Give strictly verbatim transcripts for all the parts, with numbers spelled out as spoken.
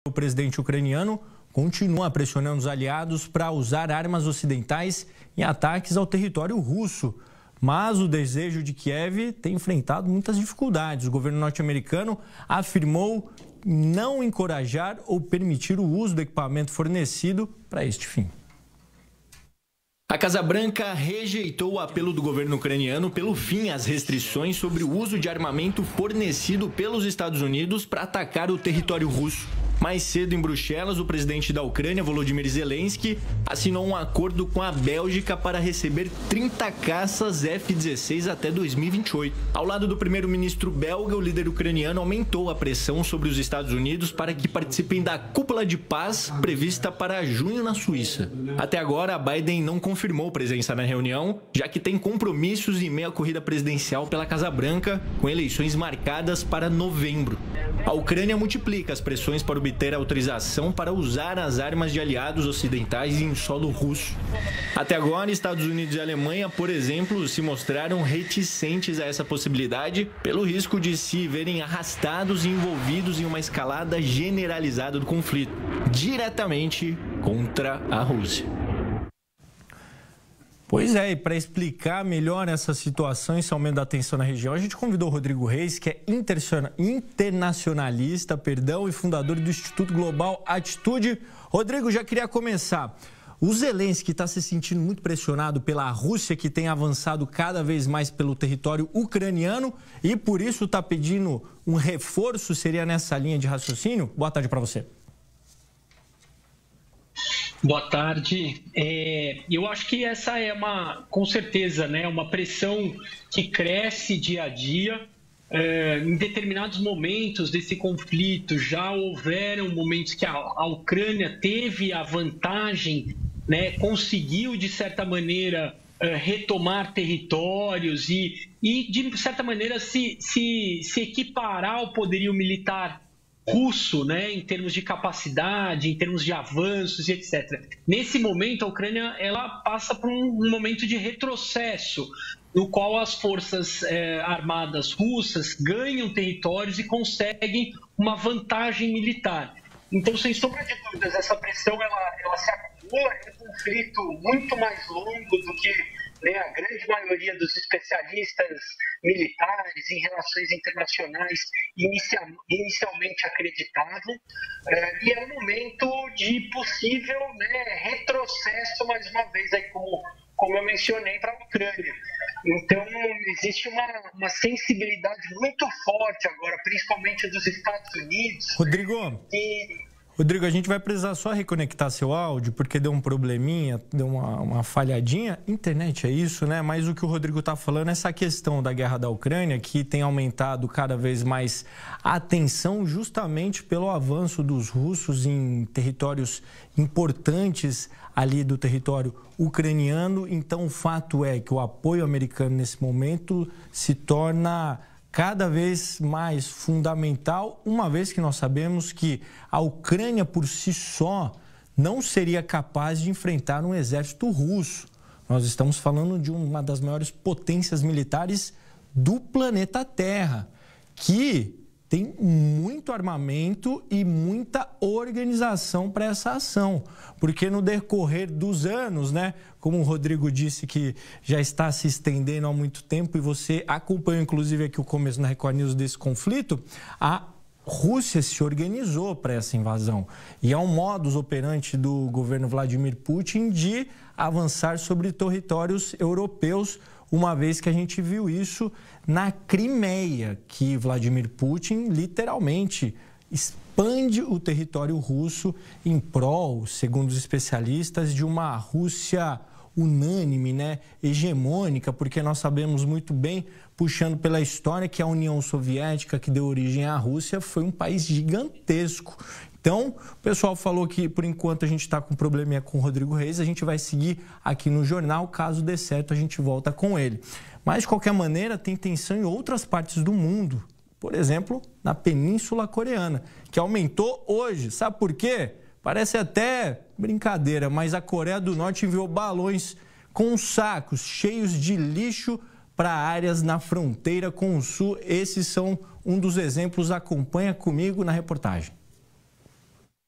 O presidente ucraniano continua pressionando os aliados para usar armas ocidentais em ataques ao território russo. Mas o desejo de Kiev tem enfrentado muitas dificuldades. O governo norte-americano afirmou não encorajar ou permitir o uso do equipamento fornecido para este fim. A Casa Branca rejeitou o apelo do governo ucraniano pelo fim às restrições sobre o uso de armamento fornecido pelos Estados Unidos para atacar o território russo. Mais cedo, em Bruxelas, o presidente da Ucrânia, Volodymyr Zelensky, assinou um acordo com a Bélgica para receber trinta caças F dezesseis até dois mil e vinte e oito. Ao lado do primeiro-ministro belga, o líder ucraniano aumentou a pressão sobre os Estados Unidos para que participem da cúpula de paz prevista para junho na Suíça. Até agora, Biden não confirmou presença na reunião, já que tem compromissos em meio à corrida presidencial pela Casa Branca, com eleições marcadas para novembro. A Ucrânia multiplica as pressões para obter autorização para usar as armas de aliados ocidentais em solo russo. Até agora, Estados Unidos e Alemanha, por exemplo, se mostraram reticentes a essa possibilidade pelo risco de se verem arrastados e envolvidos em uma escalada generalizada do conflito, diretamente contra a Rússia. Pois é, e para explicar melhor essa situação e esse aumento da tensão na região, a gente convidou o Rodrigo Reis, que é internacionalista, perdão, e fundador do Instituto Global Atitude. Rodrigo, já queria começar. O Zelensky está se sentindo muito pressionado pela Rússia, que tem avançado cada vez mais pelo território ucraniano e por isso está pedindo um reforço, seria nessa linha de raciocínio? Boa tarde para você. Boa tarde. É, eu acho que essa é uma, com certeza, né, uma pressão que cresce dia a dia. É, em determinados momentos desse conflito já houveram momentos que a, a Ucrânia teve a vantagem, né, conseguiu de certa maneira é, retomar territórios e, e de certa maneira se, se, se equiparar ao poderio militar russo, né, em termos de capacidade, em termos de avanços e etcétera. Nesse momento, a Ucrânia ela passa por um, um momento de retrocesso, no qual as forças eh, armadas russas ganham territórios e conseguem uma vantagem militar. Então, sem sombra de dúvidas, essa pressão ela, ela se acumula, é um conflito muito mais longo do que, né, a grande maioria dos especialistas militares em relações internacionais inicial, inicialmente acreditavam, é, e é um momento de possível, né, retrocesso, mais uma vez, aí como, como eu mencionei, para a Ucrânia. Então, existe uma, uma sensibilidade muito forte agora, principalmente dos Estados Unidos. Rodrigo, e... Rodrigo, a gente vai precisar só reconectar seu áudio, porque deu um probleminha, deu uma, uma falhadinha. Internet é isso, né? Mas o que o Rodrigo está falando é essa questão da guerra da Ucrânia, que tem aumentado cada vez mais a tensão justamente pelo avanço dos russos em territórios importantes ali do território ucraniano. Então, o fato é que o apoio americano nesse momento se torna cada vez mais fundamental, uma vez que nós sabemos que a Ucrânia por si só não seria capaz de enfrentar um exército russo. Nós estamos falando de uma das maiores potências militares do planeta Terra, que tem muito armamento e muita organização para essa ação. Porque no decorrer dos anos, né, como o Rodrigo disse que já está se estendendo há muito tempo e você acompanhou inclusive aqui o começo na Record News desse conflito, a Rússia se organizou para essa invasão. E é um modus operandi do governo Vladimir Putin de avançar sobre territórios europeus, uma vez que a gente viu isso na Crimeia, que Vladimir Putin literalmente expande o território russo em prol, segundo os especialistas, de uma Rússia unânime, né, hegemônica, porque nós sabemos muito bem, puxando pela história, que a União Soviética, que deu origem à Rússia, foi um país gigantesco. Então, o pessoal falou que, por enquanto, a gente está com um probleminha com o Rodrigo Reis, a gente vai seguir aqui no jornal, caso dê certo, a gente volta com ele. Mas, de qualquer maneira, tem tensão em outras partes do mundo, por exemplo, na Península Coreana, que aumentou hoje. Sabe por quê? Parece até brincadeira, mas a Coreia do Norte enviou balões com sacos cheios de lixo para áreas na fronteira com o Sul. Esses são um dos exemplos. Acompanha comigo na reportagem.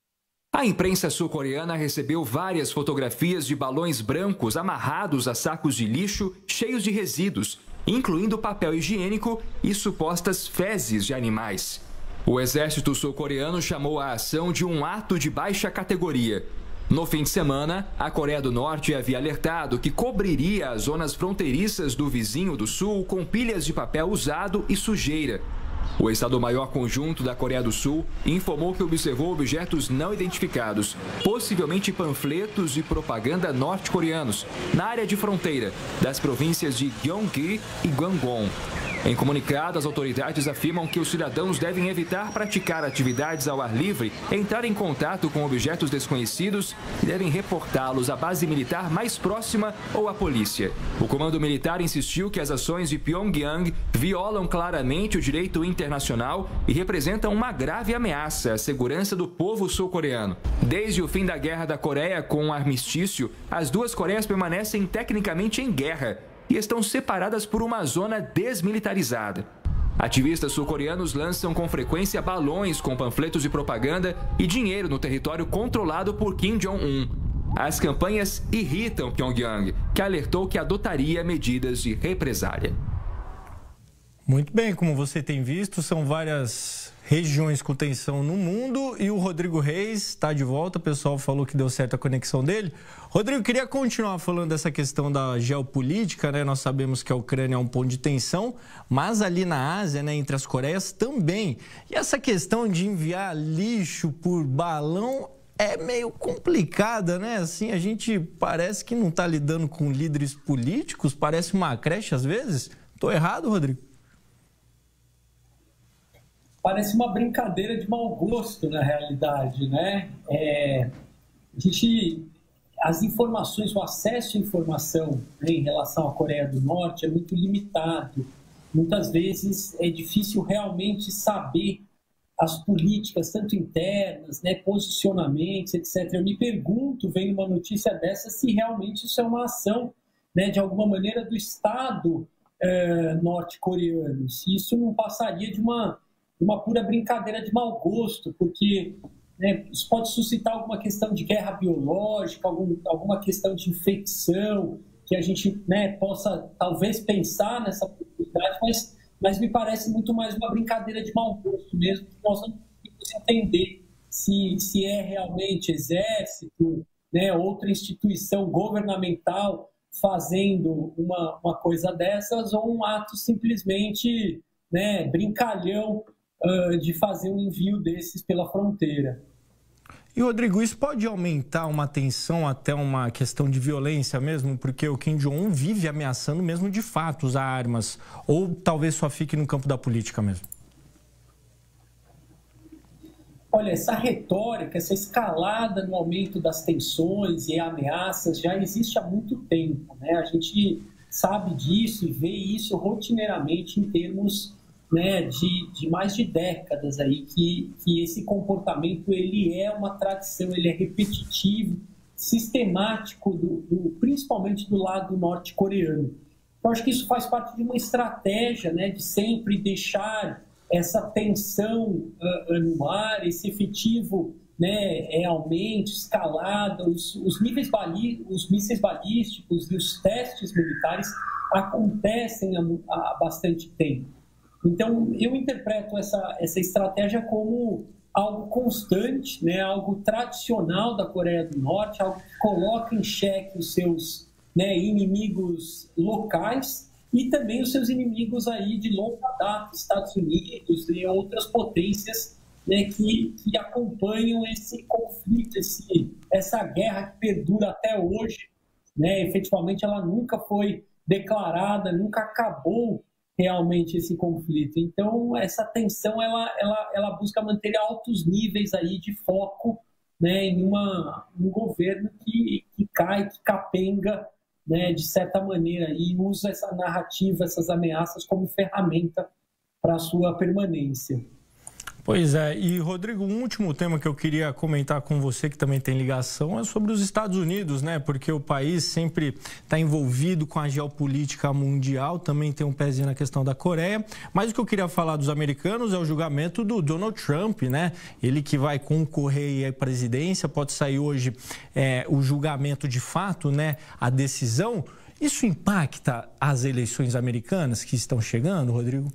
A imprensa sul-coreana recebeu várias fotografias de balões brancos amarrados a sacos de lixo cheios de resíduos, incluindo papel higiênico e supostas fezes de animais. O exército sul-coreano chamou a ação de um ato de baixa categoria. No fim de semana, a Coreia do Norte havia alertado que cobriria as zonas fronteiriças do vizinho do Sul com pilhas de papel usado e sujeira. O Estado-Maior Conjunto da Coreia do Sul informou que observou objetos não identificados, possivelmente panfletos de propaganda norte-coreanos, na área de fronteira das províncias de Gyeonggi e Gangwon. Em comunicado, as autoridades afirmam que os cidadãos devem evitar praticar atividades ao ar livre, entrar em contato com objetos desconhecidos e devem reportá-los à base militar mais próxima ou à polícia. O comando militar insistiu que as ações de Pyongyang violam claramente o direito internacional e representam uma grave ameaça à segurança do povo sul-coreano. Desde o fim da Guerra da Coreia com o armistício, as duas Coreias permanecem tecnicamente em guerra e estão separadas por uma zona desmilitarizada. Ativistas sul-coreanos lançam com frequência balões com panfletos de propaganda e dinheiro no território controlado por Kim Jong-un. As campanhas irritam Pyongyang, que alertou que adotaria medidas de represália. Muito bem, como você tem visto, são várias regiões com tensão no mundo e o Rodrigo Reis está de volta. O pessoal falou que deu certo a conexão dele. Rodrigo, queria continuar falando dessa questão da geopolítica, né? Nós sabemos que a Ucrânia é um ponto de tensão, mas ali na Ásia, né, entre as Coreias também. E essa questão de enviar lixo por balão é meio complicada, né? Assim, a gente parece que não está lidando com líderes políticos, parece uma creche às vezes. Estou errado, Rodrigo? Parece uma brincadeira de mau gosto, na realidade, né? É, a gente, as informações, o acesso à informação, né, em relação à Coreia do Norte é muito limitado. Muitas vezes é difícil realmente saber as políticas, tanto internas, né, posicionamentos, etcétera. Eu me pergunto, vendo uma notícia dessa, se realmente isso é uma ação, né, de alguma maneira, do Estado é, norte-coreano. Se isso não passaria de uma... uma pura brincadeira de mau gosto, porque, né, isso pode suscitar alguma questão de guerra biológica, algum, alguma questão de infecção, que a gente, né, possa talvez pensar nessa possibilidade, mas, mas me parece muito mais uma brincadeira de mau gosto mesmo, que nós não conseguimos entender se, se é realmente exército, né, outra instituição governamental fazendo uma, uma coisa dessas, ou um ato simplesmente, né, brincalhão de fazer um envio desses pela fronteira. E, Rodrigo, isso pode aumentar uma tensão até uma questão de violência mesmo? Porque o Kim Jong-un vive ameaçando mesmo de fato usar armas. Ou talvez só fique no campo da política mesmo? Olha, essa retórica, essa escalada no aumento das tensões e ameaças já existe há muito tempo, né? A gente sabe disso e vê isso rotineiramente em termos, né, de, de mais de décadas aí, que, que esse comportamento ele é uma tradição, ele é repetitivo, sistemático, do, do, principalmente do lado norte-coreano. Eu acho que isso faz parte de uma estratégia, né, de sempre deixar essa tensão uh, no ar, esse efetivo, né, é, aumento, escalada, os, os, níveis bali, os mísseis balísticos e os testes militares acontecem há, há bastante tempo. Então, eu interpreto essa, essa estratégia como algo constante, né, algo tradicional da Coreia do Norte, algo que coloca em xeque os seus, né, inimigos locais e também os seus inimigos aí de longa data, Estados Unidos e outras potências, né, que, que acompanham esse conflito, esse, essa guerra que perdura até hoje. Né, efetivamente, ela nunca foi declarada, nunca acabou realmente esse conflito. Então, essa tensão, ela, ela, ela busca manter altos níveis aí de foco, né, em uma, um governo que, que cai, que capenga, né, de certa maneira, e usa essa narrativa, essas ameaças como ferramenta para a sua permanência. Pois é, e Rodrigo, um último tema que eu queria comentar com você, que também tem ligação, é sobre os Estados Unidos, né? Porque o país sempre está envolvido com a geopolítica mundial, também tem um pezinho na questão da Coreia. Mas o que eu queria falar dos americanos é o julgamento do Donald Trump, né? Ele que vai concorrer à presidência, pode sair hoje é, o julgamento de fato, né? A decisão. Isso impacta as eleições americanas que estão chegando, Rodrigo?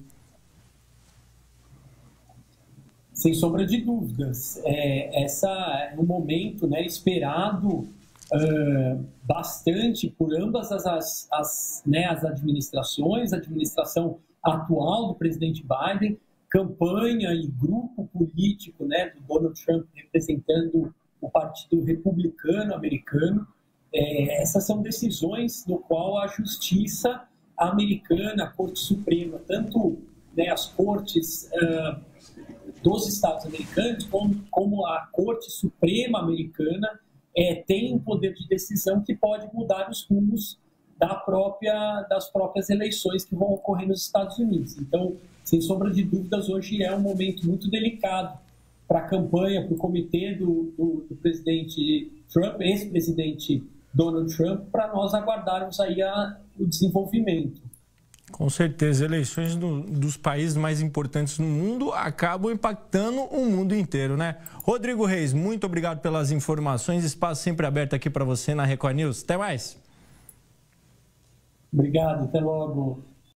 Sem sombra de dúvidas. É, essa é um momento, né, esperado uh, bastante por ambas as, as, as, né, as administrações, a administração atual do presidente Biden, campanha e grupo político, né, do Donald Trump representando o Partido Republicano Americano. É, essas são decisões no qual a justiça americana, a Corte Suprema, tanto, né, as cortes uh, dos Estados americanos, como, como a Corte Suprema americana, é, tem um poder de decisão que pode mudar os rumos da própria, das próprias eleições que vão ocorrer nos Estados Unidos. Então, sem sombra de dúvidas, hoje é um momento muito delicado para a campanha, para o comitê do, do, do presidente Trump, ex-presidente Donald Trump, para nós aguardarmos aí a, o desenvolvimento. Com certeza, eleições do, dos países mais importantes no mundo acabam impactando o mundo inteiro, né? Rodrigo Reis, muito obrigado pelas informações. Espaço sempre aberto aqui para você na Record News. Até mais. Obrigado, até logo.